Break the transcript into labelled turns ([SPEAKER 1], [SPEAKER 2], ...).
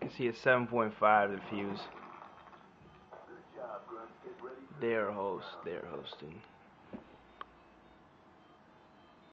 [SPEAKER 1] can see it's 7.5 the views. They're hosting.